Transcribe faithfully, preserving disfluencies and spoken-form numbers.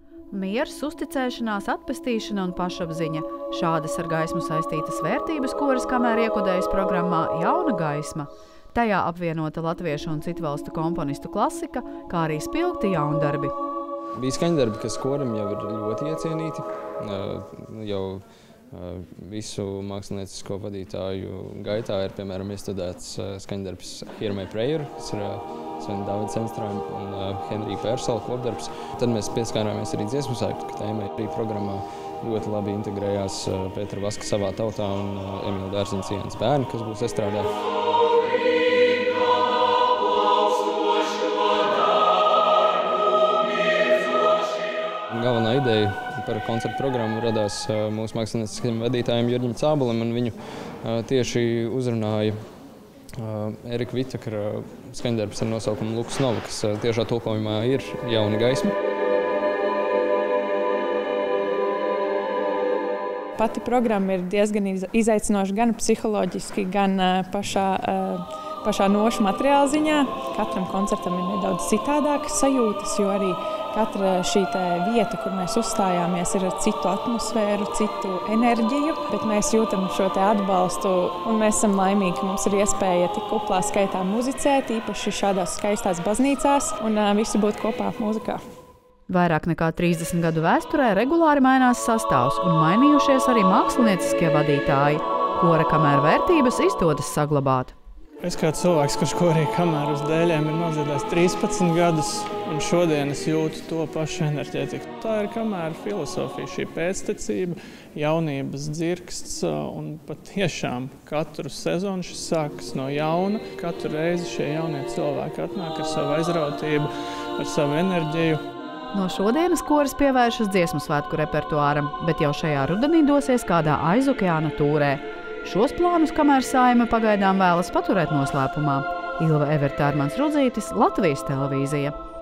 Miers, uzticēšanās, atpestīšana un pašapziņa. Šādas ar gaismu saistītas vērtības koris kamēr iekodējas programmā Jauna gaisma. Tajā apvienota latviešu un citu valstu komponistu klasika, kā arī spilgti jaundarbi. Bija skaņdarbi, kas koram jau ir ļoti iecienīti. Jau visu māksliniecisko vadītāju gaitā ir, piemēram, iestudēts skaņdarbs Hear My Prayer, kas ir Svena Dāvida Senstrāma un Henrija Persala kopdarbs. Tad mēs pieskārāmies arī dziesmu svētku tēmai. Arī programmā ļoti labi integrējās Pētera Vaska Savā tautā un Emīla Dārziņa Cienas bērni, kas būs estrādē. Galvenā ideja par koncertu programmu radās mūsu mākslinieciskajiem vadītājiem Jurģim Cābulim, un viņu tieši uzrunāja Erika Vitakara skaņdarbs ar nosaukumu Lux Nova, kas tiešā tulkojumā ir Jauna gaisma. Pati programma ir diezgan izaicinoša gan psiholoģiski, gan pašā, pašā nošu materiāla ziņā. Katram koncertam ir nedaudz citādākas sajūtas, jo arī katra šī vieta, kur mēs uzstājāmies, ir ar citu atmosfēru, citu enerģiju, bet mēs jūtam šo te atbalstu un mēs esam laimīgi, ka mums ir iespēja tik kuplā skaitā muzicēt, īpaši šādās skaistās baznīcās un visi būt kopā mūzikā. Vairāk nekā trīsdesmit gadu vēsturē regulāri mainās sastāvs un mainījušies arī mākslinieciskie vadītāji, kora kamēr vērtības izdodas saglabāt. Es kā cilvēks, kurš korī kamēr uz dēļiem ir nodziedājis trīspadsmit gadus, un šodien es jūtu to pašu enerģētiku. Tā ir kamēr filosofija, šī pēctecība, jaunības dzirksts, un patiešām katru sezonu šis sākas no jauna. Katru reizi šie jaunie cilvēki atnāk ar savu aizrautību, ar savu enerģiju. No šodienas koris pievēršas dziesmu svētku repertuāram, bet jau šajā rudenī dosies kādā aizokeāna tūrē. Šos plānus kamēr Saeima pagaidām vēlas paturēt noslēpumā. Ilva Everta, Armands Rudzītis, Latvijas televīzija.